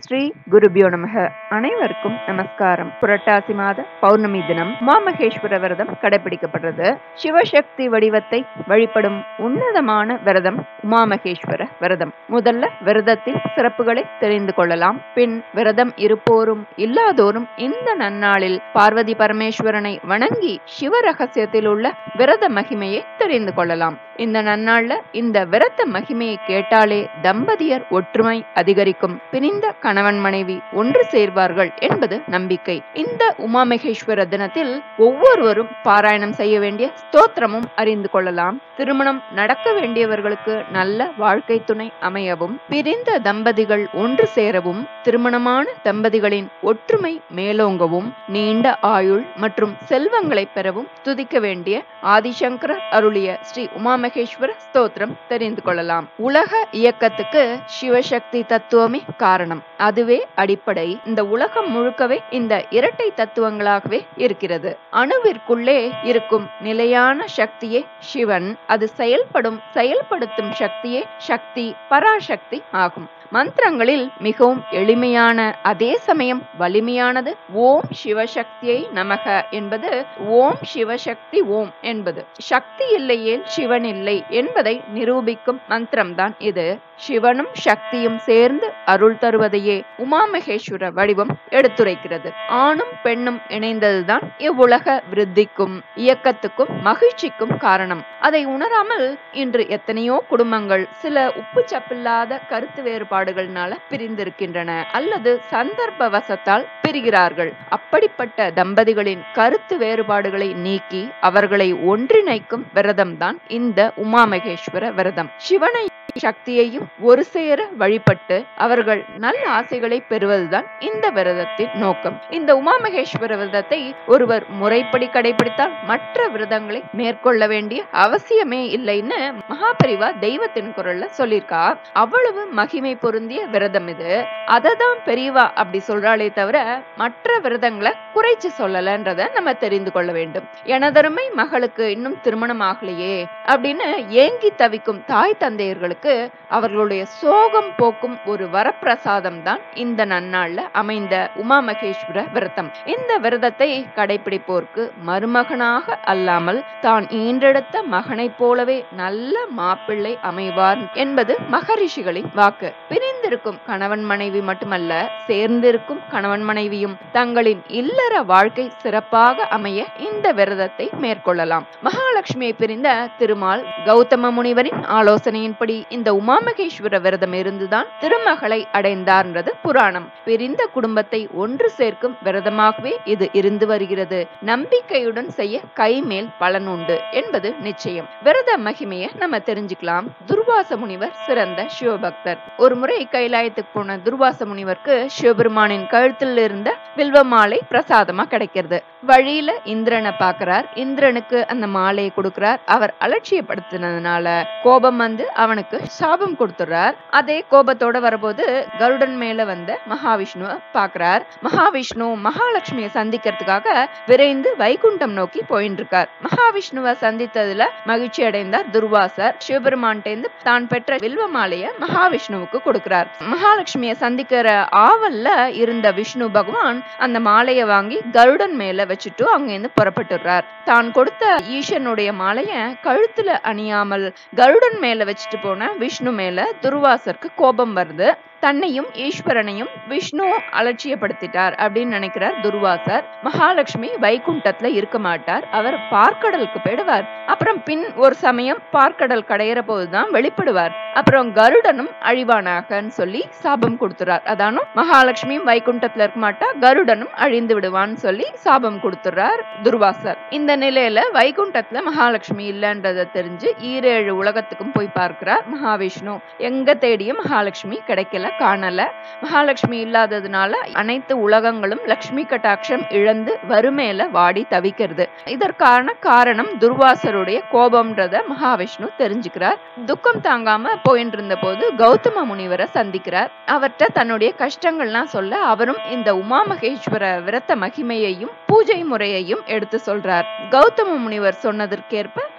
ஸ்ரீ குருபியோ நமக. அனைவருக்கும் நமஸ்காரம். புரட்டாசி மாத பௌர்ணமி தினம் உமாமகேஸ்வர விரதம் கடைபிடிக்கப்படுறது. சிவசக்தி வடிவத்தை வழிபடும் உன்னதமான விரதம் உமாமகேஸ்வர விரதம். முதல்ல விரதத்தின் சிறப்புகளை தெரிந்து கொள்ளலாம். பின் விரதம் இருப்போரும் இல்லாதோரும் இந்த நன்னாளில் பார்வதி பரமேஸ்வரனை வணங்கி சிவ ரகசியத்தில் உள்ள விரத மகிமையை தெரிந்து கொள்ளலாம். இந்த நன்னாள்ல இந்த விரத மகிமையை கேட்டாலே தம்பதியர் ஒற்றுமை அதிகரிக்கும், பிரிந்த கணவன் மனைவி ஒன்று சேர்வார்கள் என்பது நம்பிக்கை. இந்த உமாமகேஸ்வர தினத்தில் ஒவ்வொருவரும் பாராயணம் செய்ய வேண்டிய ஸ்தோத்திரமும் அறிந்து கொள்ளலாம். திருமணம் நடக்க வேண்டியவர்களுக்கு நல்ல வாழ்க்கை துணை அமையவும், பிரிந்த தம்பதிகள் ஒன்று சேரவும், திருமணமான தம்பதிகளின் ஒற்றுமை மேலோங்கவும், நீண்ட ஆயுள் மற்றும் செல்வங்களை பெறவும் துதிக்க வேண்டிய ஆதிசங்கரர் அருளிய ஸ்ரீ உமாமகேஸ்வர ஸ்தோத்திரம் தெரிந்து கொள்ளலாம். உலக இயக்கத்துக்கு சிவசக்தி தத்துவமே காரணம், அதுவே அடிப்படை. இந்த உலகம் முழுக்கவே இந்த இரட்டை தத்துவங்களாகவே இருக்கிறது. அணுவிற்குள்ளே இருக்கும் நிலையான சக்தியே சிவன், அது செயல்படுத்தும் சக்தியே சக்தி பராசக்தி ஆகும். மந்திரங்களில் மிகவும் எளிமையான அதே சமயம் வலிமையானது ஓம் சிவசக்தியை நமக என்பது. ஓம் சிவசக்தி ஓம் என்பது சக்தி இல்லையேல் சிவன் இல்லை என்பதை நிரூபிக்கும் மந்திரம்தான் இது. சிவனும் சக்தியும் சேர்ந்து அருள் தருவதையே உமாமகேஸ்வர வடிவம் எடுத்துரைக்கிறது. ஆணும் பெண்ணும் இணைந்ததுதான் இவ்வுலக விருத்திக்கும் இயக்கத்துக்கும் மகிழ்ச்சிக்கும் காரணம். அதை உணராமல் இன்று எத்தனையோ குடும்பங்கள் சில உப்பு சப்பில்லாத கருத்து வேறுபாடுகள்னால பிரிந்திருக்கின்றன அல்லது சந்தர்ப்ப வசத்தால் பிரிகிறார்கள். அப்படிப்பட்ட தம்பதிகளின் கருத்து வேறுபாடுகளை நீக்கி அவர்களை ஒன்றிணைக்கும் விரதம்தான் இந்த உமாமகேஸ்வர விரதம். சிவனை சக்தியையும் ஒரு சேர வழிபட்டு அவர்கள் நல்ல ஆசைகளை பெறுவதுதான் இந்த விரதத்தின் நோக்கம். இந்த உமாமகேஸ்வர விரதத்தை ஒருவர் முறைப்படி கடைபிடித்தால் மற்ற விரதங்களை மேற்கொள்ள வேண்டிய அவசியமே இல்லைன்னு மகாபெரிவா தெய்வத்தின் குரல்ல சொல்லியிருக்கா. அவ்வளவு மகிமை பொருந்திய விரதம் இது. அததான் பெரியவா அப்படி சொல்றாளே தவிர மற்ற விரதங்களை குறைச்சு சொல்லலன்றத நம்ம தெரிந்து கொள்ள வேண்டும். எனதருமை மகளுக்கு இன்னும் திருமணம் ஆகலையே அப்படின்னு ஏங்கி தவிக்கும் தாய் தந்தையர்களுக்கு அவர்களுடைய சோகம் போக்கும் ஒரு வரப்பிரசாதம் தான் இந்த நன்னாள்ல அமைந்த உமாமகேஸ்வர விரதம். இந்த விரதத்தை கடைபிடிப்போருக்கு மருமகனாக அல்லாமல் தான் ஈன்றெடுத்த மகனை போலவே நல்ல மாப்பிள்ளை அமைவார் என்பது மகரிஷிகளின் வாக்கு. பிரிந்திருக்கும் கணவன் மனைவி மட்டுமல்ல, சேர்ந்திருக்கும் கணவன் மனைவியும் தங்களின் இல்லற வாழ்க்கை சிறப்பாக அமைய இந்த விரதத்தை மேற்கொள்ளலாம். மகாலட்சுமியை பிரிந்த திருமால் கௌதம முனிவரின் ஆலோசனையின்படி இந்த உமாமகேஸ்வர விரதம் இருந்துதான் திருமகளை அடைந்தார்ன்றது புராணம். பிரிந்த குடும்பத்தை ஒன்று சேர்க்கும் விரதமாகவே இது இருந்து வருகிறது. நம்பிக்கையுடன் செய்ய கைமேல் பலன் உண்டு என்பது நிச்சயம். விரத மகிமையை நம்ம தெரிஞ்சுக்கலாம். துர்வாச முனிவர் சிறந்த சிவபக்தர். ஒரு முறை கைலாயத்துக்கு போன துர்வாச முனிவருக்கு சிவபெருமானின் கழுத்தில் இருந்த வில்வ மாலை பிரசாதமா கிடைக்கிறது. வழியில இந்திரனை பாக்குறார். இந்திரனுக்கு அந்த மாலையை கொடுக்கிறார். அவர் அலட்சியப்படுத்தினதுனால கோபம் வந்து அவனுக்கு சாபம் கொடுத்துறார். அதே கோபத்தோட வரபோது கருடன் மேல வந்த மகாவிஷ்ணுவை பாக்குறார். மகாவிஷ்ணு மகாலட்சுமியை சந்திக்கிறதுக்காக விரைந்து வைகுண்டம் நோக்கி போயிட்டு இருக்கார். மகாவிஷ்ணுவை சந்தித்ததுல மகிழ்ச்சி அடைந்தார் துர்வாசர். சிவபெருமான்டேந்து தான் பெற்ற வில்வ மாலைய மகாவிஷ்ணுவுக்கு கொடுக்கிறார். மகாலட்சுமியை சந்திக்கிற ஆவல்ல இருந்த விஷ்ணு பகவான் அந்த மாலையை வாங்கி கருடன் மேல வச்சுட்டு அங்கிருந்து புறப்பட்டுறார். தான் கொடுத்த ஈசனுடைய மாலைய கழுத்துல அணியாமல் கருடன் மேல வச்சுட்டு போன விஷ்ணு மேல துர்வாசருக்கு கோபம் வருது. தன்னையும் ஈஸ்வரனையும் விஷ்ணு அலட்சியப்படுத்திட்டார் அப்படின்னு நினைக்கிறார் துர்வாசர். மகாலட்சுமி வைகுண்டத்துல இருக்க மாட்டார், அவர் பார்க்கடலுக்கு போயிடுவார். அப்புறம் பின் ஒரு சமயம் பார்க்கடல் கடையிற போதுதான் வெளிப்படுவார். அப்புறம் கருடனும் அழிவானாகன்னு சொல்லி சாபம் கொடுத்துறார். அதானும் மகாலட்சுமியும் வைகுண்டத்துல இருக்க மாட்டா, கருடனும் அழிந்து விடுவான்னு சொல்லி சாபம் கொடுத்துறார் துர்வாசர். இந்த நிலையில வைகுண்டத்துல மகாலட்சுமி இல்லன்றத தெரிஞ்சு 7 உலகத்துக்கும் போய் பார்க்கிறார் மகாவிஷ்ணு. எங்க தேடியும் மகாலட்சுமி கிடைக்கல, காணல. மகாலட்சுமி இல்லாததுனால அனைத்து உலகங்களும் லட்சுமி கட்டாட்சம் இழந்து வறுமையில வாடி தவிக்கிறது. இதற்கான காரணம் துர்வாசருடைய கோபம்ன்றத மகாவிஷ்ணு தெரிஞ்சுக்கிறார். துக்கம் தாங்காம போயிட்டு இருந்த போது கௌதம முனிவரை சந்திக்கிறார். அவர்கிட்ட தன்னுடைய கஷ்டங்கள்லாம் சொல்ல அவரும் இந்த உமாமகேஸ்வர விரத மகிமையையும் பூஜை முறையையும் எடுத்து சொல்றார். கௌதம முனிவர் சொன்னதற்கேற்ப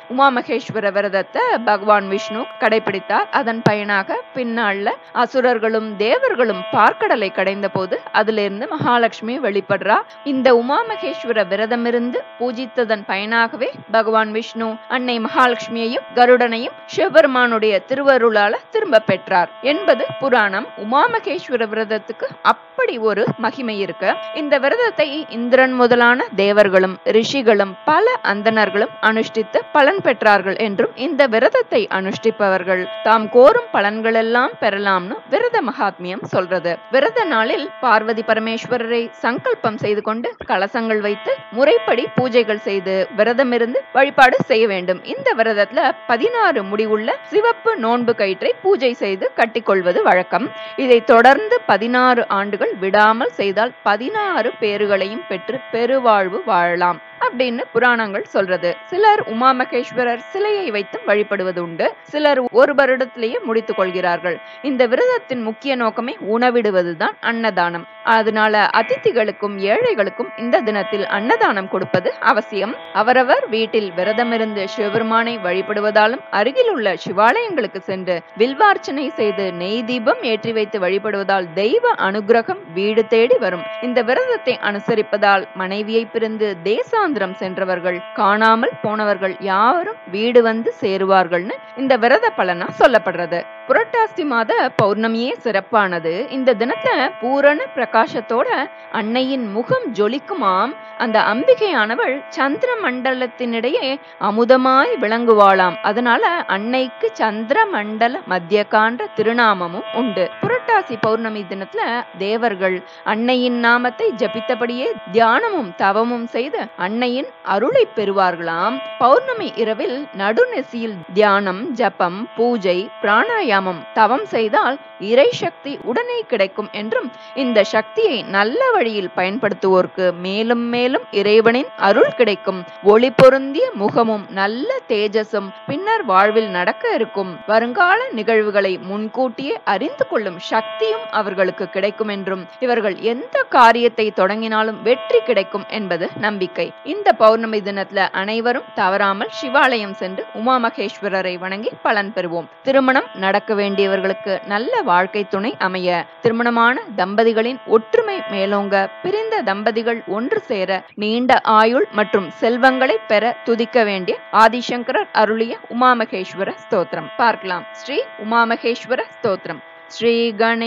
உமாமகேஸ்வர விரதத்தை பகவான் விஷ்ணு கடைபிடித்தார். அதன் பயனாக பின்னால அசுரர்களும் தேவர்களும் பார்க்கடலை கடைந்த போது அதிலிருந்து மகாலட்சுமி வெளிப்படுறா. இந்த உமாமகேஸ்வர விரதம் இருந்து பூஜித்ததன் பயனாகவே பகவான் விஷ்ணு அன்னை மகாலட்சுமியையும் கருடனையும் சிவபெருமானுடைய திருவருளால திரும்ப பெற்றார் என்பது புராணம். உமாமகேஸ்வர விரதத்துக்கு அப்படி ஒரு மகிமை இருக்கு. இந்த விரதத்தை இந்திரன் முதலான தேவர்களும் ரிஷிகளும் பல அந்தணர்களும் அனுஷ்டித்து பலன் பெற்றார்கள் என்றும், இந்த விரதத்தை அனுஷ்டிப்பவர்கள் தாம் கோரும் பலன்கள் எல்லாம் பெறலாம்னு விரத மகாத்மியம் சொல்றது. விரத நாளில் பார்வதி பரமேஸ்வரரை சங்கல்பம் செய்து கொண்டு கலசங்கள் வைத்து முறைப்படி பூஜைகள் செய்து விரதம் இருந்து வழிபாடு செய்ய வேண்டும். இந்த விரதத்துல 16 முடிவுள்ள சிவப்பு நோன்பு கயிற்றை பூஜை செய்து கட்டிக்கொள்வது வழக்கம். இதை தொடர்ந்து 16 ஆண்டுகள் விடாமல் செய்தால் 16 பேறுகளையும் பெற்று பெருவாழ்வு வாழலாம் அப்படின்னு புராணங்கள் சொல்றது. சிலர் உமாமகேஸ்வரர் சிலையை வைத்து வழிபடுவது உண்டு. சிலர் ஒரு வருடத்திலேயே முடித்துக் கொள்கிறார்கள். இந்த விரதத்தின் முக்கிய நோக்கமே உணவிடுவதுதான் அன்னதானம். அதனால அதிதிகளுக்கும் ஏழைகளுக்கும் இந்த தினத்தில் அன்னதானம் கொடுப்பது அவசியம். அவரவர் வீட்டில் விரதமிருந்து சிவபெருமானை வழிபடுவதாலும் அருகில் உள்ள சிவாலயங்களுக்கு சென்று வில்வார்ச்சனை செய்து நெய் தீபம் ஏற்றி வைத்து வழிபடுவதால் தெய்வ அனுகிரகம் வீடு தேடி வரும். இந்த விரதத்தை அனுசரிப்பதால் மனைவியை பிரிந்து தேசாந்திரம் சென்றவர்கள், காணாமல் போனவர்கள் யாவரும் வீடு வந்து சேருவார்கள்னு இந்த விரத பலனா சொல்லப்படுறது. புரட்டாசி மாத பௌர்ணமியே சிறப்பானது. இந்த தினத்துல பூரண பிரகாசத்தோட அன்னையின் முகம் ஜொலிக்குமாம். அந்த அம்பிகையானவள் சந்திர மண்டலத்தினிடையே அமுதமாய் விளங்குவாளாம். அதனால அன்னைக்கு சந்திர மண்டல மத்தியகான்ற திருநாமமும் உண்டு. புரட்டாசி பௌர்ணமி தினத்துல தேவர்கள் அன்னையின் நாமத்தை ஜபித்தபடியே தியானமும் தவமும் செய்து அன்னையின் அருளை பெறுவார்களாம். பௌர்ணமி இரவில் நடுநெசியில் தியானம், ஜபம், பூஜை, பிராணாயாமம், தவம் செய்தால் இறை சக்தி உடனே கிடைக்கும் என்றும், இந்த சக்தியை நல்ல வழியில் பயன்படுத்துவோருக்கு மேலும் மேலும் இறைவனின் அருள் கிடைக்கும். ஒளி பொருந்திய முகமும் நல்ல தேஜஸும் பின்னர் வாழ்வில் நடக்க இருக்கும் வருங்கால நிகழ்வுகளை முன்கூட்டியே அறிந்து கொள்ளும் சக்தியும் அவர்களுக்கு கிடைக்கும் என்றும், இவர்கள் எந்த காரியத்தை தொடங்கினாலும் வெற்றி கிடைக்கும் என்பது நம்பிக்கை. இந்த பௌர்ணமி தினத்துல அனைவரும் தவறாமல் சிவாலயம் சென்று உமாமகேஸ்வரரை வணங்கி பலன் பெறுவோம். திருமணம் நடக்க வேண்டியவர்களுக்கு நல்ல வாழ்க்கை துணை அமைய, திருமணமான தம்பதிகளின் ஒற்றுமை மேலோங்க, பிரிந்த தம்பதிகள் ஒன்று சேர, நீண்ட ஆயுள் மற்றும் செல்வங்களை பெற துதிக்க வேண்டிய ஆதிசங்கரர் அருளிய உமாமகேஸ்வர ஸ்தோத்திரம் பார்க்கலாம். ஸ்ரீ உமாமகேஸ்வர ஸ்தோத்திரம். ஸ்ரீ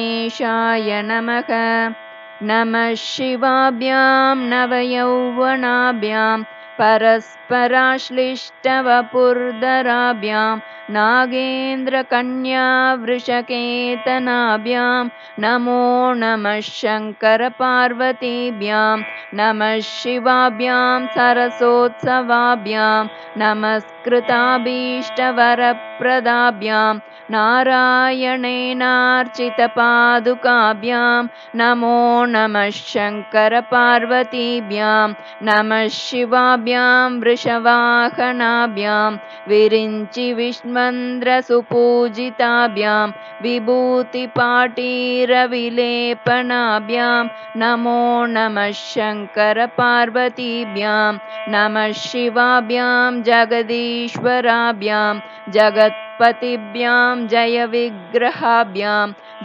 கணேசாய நமக. நம சிவாபியாம் நவயௌவனாபியாம் परस्पराश्लिष्टवपुर्धराभ्यां नागेन्द्रकन्या वृषकेतनाभ्यां नमो नमः शङ्करपार्वतीभ्यां नमः शिवाभ्यां सरसोत्सवाभ्यां नमस्कृताभीष्टवरप्रदाभ्यां नारायणेनार्चितपादुकाभ्यां नमो नमः शङ्करपार्वतीभ्यां नमः शिवाभ्यां वृषवाहनाभ्यां विरिञ्चि विष्मन्द्रसुपूजिताभ्यां विभूतिपाटीरविलेपनाभ्यां नमो नमः शङ्करपार्वतीभ्यां नमः शिवाभ्यां जगदीश्वराभ्यां जगत्पतिभ्यां जयविग्रहाभ्यां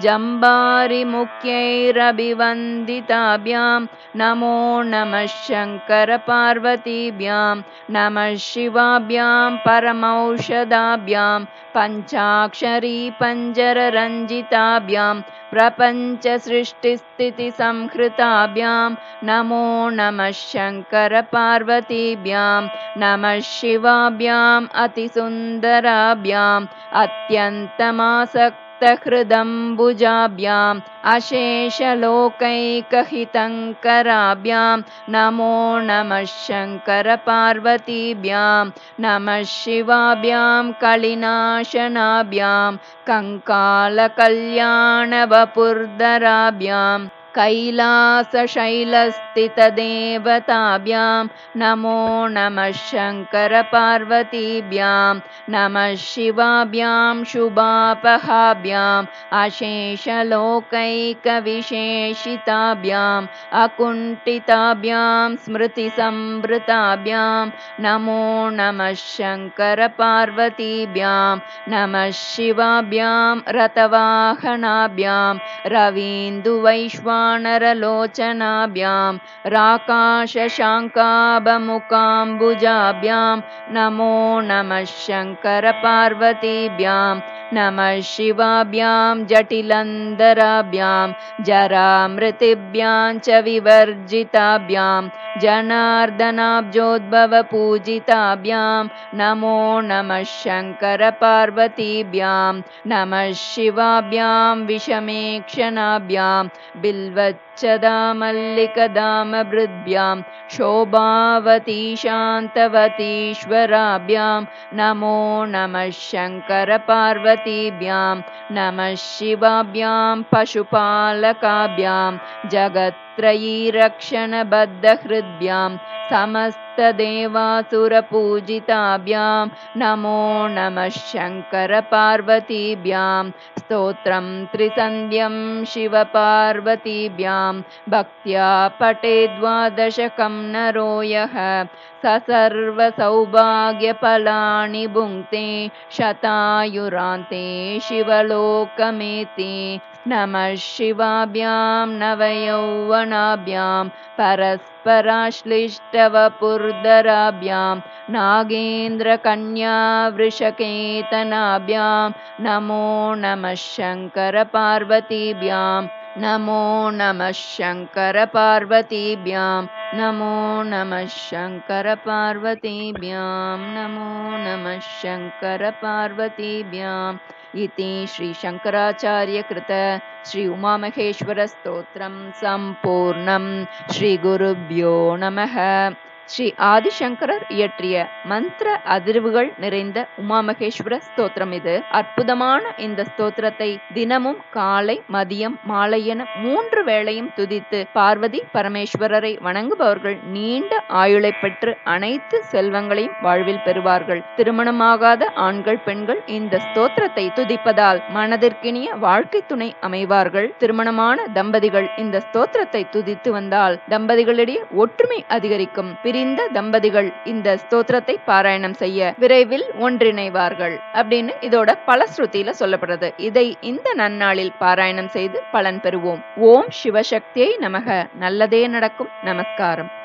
जम्बारिमुख्यैरभिवन्दिताभ्यां नमो नमः शङ्करपार्वतीभ्यां नमः शिवाभ्यां परमौषधाभ्यां पञ्चाक्षरी पञ्जररञ्जिताभ्यां प्रपञ्चसृष्टिस्थितिसंहृताभ्यां नमो नमः शङ्करपार्वतीभ्यां नमः शिवाभ्याम् अतिसुन्दराभ्याम् अत्यन्तमासक्तहृदम्बुजाभ्याम् अशेषलोकैकहितङ्कराभ्यां नमो नमः शङ्करपार्वतीभ्यां नमः शिवाभ्यां कलिनाशनाभ्यां कङ्कालकल्याणवपुर्धराभ्यां कैलासशैलस्थितदेवताभ्यां नमो नमः शङ्करपार्वतीभ्यां नमः शिवाभ्यां शुभापहाभ्याम् अशेषलोकैकविशेषिताभ्याम् अकुण्ठिताभ्यां स्मृतिसंवृताभ्यां नमो नमः शङ्करपार्वतीभ्यां नमः शिवाभ्यां रथवाहनाभ्यां रवीन्दुवैश्वानरलोचनाभ्यां राकाशशाङ्काभमुकाम्बुजाभ्यां नमो नमः शङ्करपार्वतीभ्यां नमः शिवाभ्यां जटिलन्धराभ्यां जरामृतिभ्यां च विवर्जिताभ्यां जनार्दनाब्जोद्भवपूजिताभ्यां नमो नमः शङ्करपार्वतीभ्यां नमः शिवाभ्यां विषमेक्षणाभ्यां बिल्वच्चदामल्लिकदामभृद्भ्यां शोभावती शान्तवतीश्वराभ्यां नमो नमः शङ्करपार्वतीभ्यां नमः शिवाभ्यां पशुपालकाभ्यां जगत्त्रयी रक्षणबद्धहृद्भ्यां समस्तदेवासुरपूजिताभ्यां नमो नमः शङ्करपार्वतीभ्यां स्तोत्रं त्रिसन्ध्यं शिवपार्वतीभ्यां भक्त्या पठेद्वादशकं नरो यः स सर्वसौभाग्यफलानि भुङ्क्ते शतायुरान्ते शिवलोकमेति नमः शिवाभ्यां नवयौवनाभ्यां परस्पराश्लिष्टवपुर्धराभ्यां नागेन्द्रकन्या वृषकेतनाभ्यां नमो नमः शङ्करपार्वतीभ्यां नमो नमः शङ्करपार्वतीभ्यां नमो नमः शङ्करपार्वतीभ्यां नमो नमः शङ्करपार्वतीभ्याम् इति श्री शङ्कराचार्यकृत श्री उमामहेश्वरस्तोत्रं सम्पूर्णं श्री गुरुभ्यो नमः. ஸ்ரீ ஆதிசங்கரர் இயற்றிய மந்திர அதிர்வுகள் நிறைந்த உமாமகேஸ்வர ஸ்தோத்திரம் இது. அற்புதமான இந்த ஸ்தோத்திரத்தை தினமும் காலை மதியம் மாலை என 3 வேளையும் துதித்து பார்வதி பரமேஸ்வரரை வணங்குபவர்கள் நீண்ட ஆயுளை பெற்று அனைத்து செல்வங்களையும் வாழ்வில் பெறுவார்கள். திருமணமாகாத ஆண்கள் பெண்கள் இந்த ஸ்தோத்திரத்தை துதிப்பதால் மனதிற்கினிய வாழ்க்கை துணை அமைவார்கள். திருமணமான தம்பதிகள் இந்த ஸ்தோத்திரத்தை துதித்து வந்தால் தம்பதிகளிடையே ஒற்றுமை அதிகரிக்கும். பிரிந்த தம்பதிகள் இந்த ஸ்தோத்திரத்தை பாராயணம் செய்ய விரைவில் ஒன்றிணைவார்கள் அப்படின்னு இதோட பலஸ்ருதியில சொல்லப்படுறது. இதை இந்த நன்னாளில் பாராயணம் செய்து பலன் பெறுவோம். ஓம் சிவசக்தியை நமக. நல்லதே நடக்கும். நமஸ்காரம்.